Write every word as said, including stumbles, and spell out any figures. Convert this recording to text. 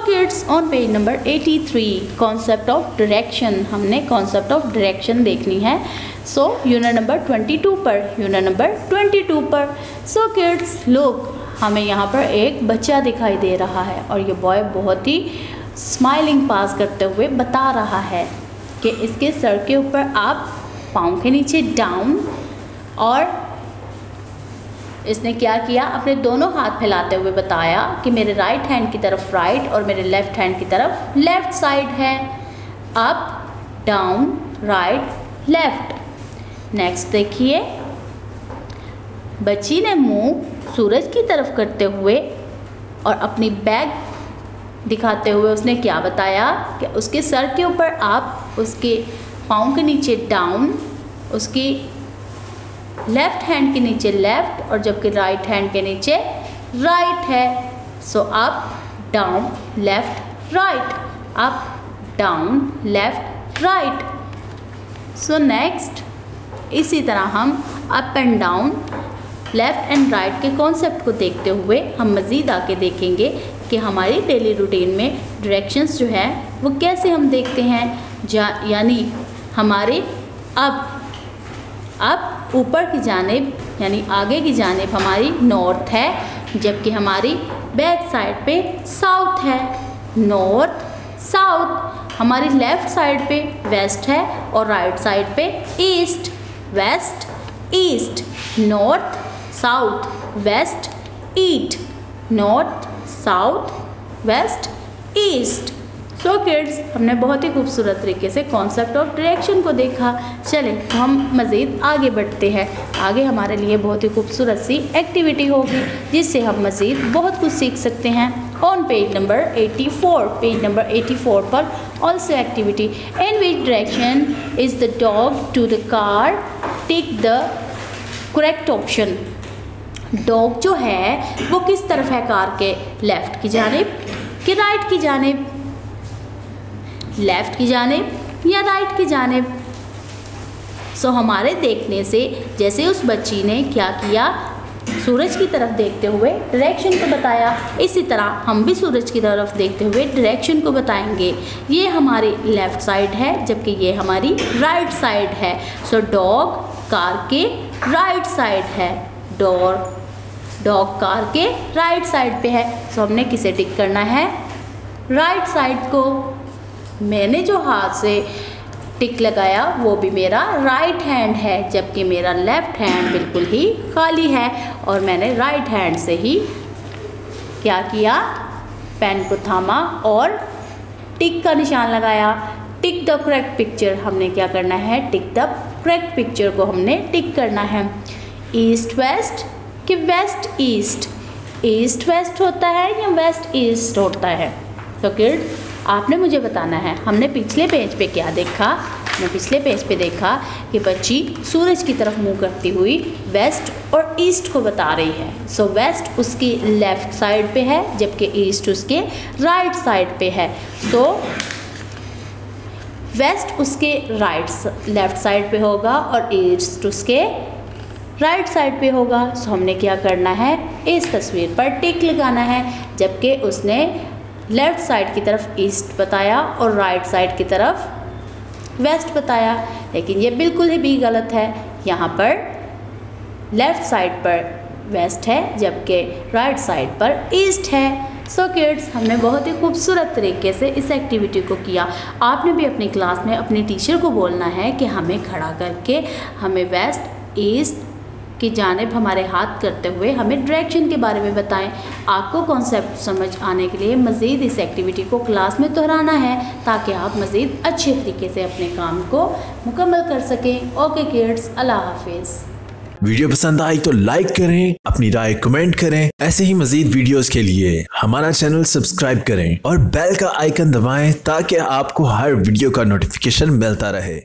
Kids, on page number तिरासी concept of direction, हमने concept of direction देखनी है। सो यूनिट नंबर बाईस पर, यूनिट नंबर बाईस पर। सो किड्स लुक, हमें यहाँ पर एक बच्चा दिखाई दे रहा है और ये बॉय बहुत ही स्माइलिंग पास करते हुए बता रहा है कि इसके सर के ऊपर आप पाँव के नीचे डाउन, और इसने क्या किया, अपने दोनों हाथ फैलाते हुए बताया कि मेरे राइट हैंड की तरफ राइट और मेरे लेफ्ट हैंड की तरफ लेफ्ट साइड है। Up down right left. Next देखिए, बच्ची ने मुंह सूरज की तरफ करते हुए और अपनी बैग दिखाते हुए उसने क्या बताया कि उसके सर के ऊपर आप, उसके पाँव के नीचे डाउन, उसकी लेफ्ट हैंड के नीचे लेफ्ट और जबकि राइट हैंड के नीचे राइट है। So up down left right, up down left right. So next इसी तरह हम up and down left and right के कॉन्सेप्ट को देखते हुए हम मज़ीद आके देखेंगे कि हमारी डेली रूटीन में डायरेक्शंस जो है वो कैसे हम देखते हैं। जा यानी हमारे अब अब ऊपर की जानिब यानी आगे की जानिब हमारी नॉर्थ है, जबकि हमारी बैक साइड पे साउथ है। North south. हमारी लेफ़्ट साइड पे वेस्ट है और राइट साइड पे east. West east, north south west east, north south west east. So kids, हमने बहुत ही खूबसूरत तरीके से कॉन्सेप्ट ऑफ डायरेक्शन को देखा। चलें तो हम मज़ीद आगे बढ़ते हैं। आगे हमारे लिए बहुत ही खूबसूरत सी एक्टिविटी होगी जिससे हम मज़ीद बहुत कुछ सीख सकते हैं। ऑन पेज नंबर चौरासी, पेज नंबर चौरासी पर also activity, in which direction is the dog to the car, tick the correct option. Dog जो है वो किस तरफ है कार के, लेफ़्ट की जानिब कि राइट की जानिब, लेफ़्ट की जानिब या राइट की जानिब। सो हमारे देखने से जैसे उस बच्ची ने क्या किया, सूरज की तरफ देखते हुए डायरेक्शन को बताया, इसी तरह हम भी सूरज की तरफ देखते हुए डायरेक्शन को बताएंगे। ये हमारी लेफ़्ट साइड है जबकि ये हमारी राइट साइड है। सो डॉग कार के राइट साइड है, डॉर डॉग कार के राइट साइड पे है। सो हमने किसे टिक करना है, राइट साइड को। मैंने जो हाथ से टिक लगाया वो भी मेरा राइट हैंड है जबकि मेरा लेफ़्ट हैंड बिल्कुल ही खाली है और मैंने राइट हैंड से ही क्या किया, पेन को थामा और टिक का निशान लगाया। टिक द करेक्ट पिक्चर, हमने क्या करना है, टिक द करेक्ट पिक्चर को हमने टिक करना है। ईस्ट वेस्ट कि वेस्ट ईस्ट, ईस्ट वेस्ट होता है या वेस्ट ईस्ट होता है। तो किड्स आपने मुझे बताना है। हमने पिछले पेज पे क्या देखा, हमने पिछले पेज पे देखा कि बच्ची सूरज की तरफ मुंह करती हुई वेस्ट और ईस्ट को बता रही है। सो वेस्ट उसकी लेफ़्ट साइड पे है जबकि ईस्ट उसके राइट साइड पे है। सो वेस्ट उसके राइट लेफ़्ट साइड पे होगा और ईस्ट उसके राइट साइड पे होगा। सो हमने क्या करना है, इस तस्वीर पर टिक लगाना है जबकि उसने लेफ़्ट साइड की तरफ ईस्ट बताया और राइट साइड की तरफ वेस्ट बताया, लेकिन ये बिल्कुल ही भी गलत है। यहाँ पर लेफ़्ट साइड पर वेस्ट है जबकि राइट साइड पर ईस्ट है। सो किड्स, हमने बहुत ही खूबसूरत तरीके से इस एक्टिविटी को किया। आपने भी अपनी क्लास में अपनी टीचर को बोलना है कि हमें खड़ा करके हमें वेस्ट ईस्ट की जानिब हमारे हाथ करते हुए हमें डायरेक्शन के बारे में बताएं। आपको कॉन्सेप्ट समझ आने के लिए मज़ीद इस एक्टिविटी को क्लास में दोहराना है ताकि आप मज़ीद अच्छे तरीके से अपने काम को मुकम्मल कर सकें। ओके किड्स, अल्लाह हाफिज़। वीडियो पसंद आई तो लाइक करें, अपनी राय कमेंट करें। ऐसे ही मज़ीद वीडियोस के लिए हमारा चैनल सब्सक्राइब करें और बेल का आइकन दबाएं ताकि आपको हर वीडियो का नोटिफिकेशन मिलता रहे।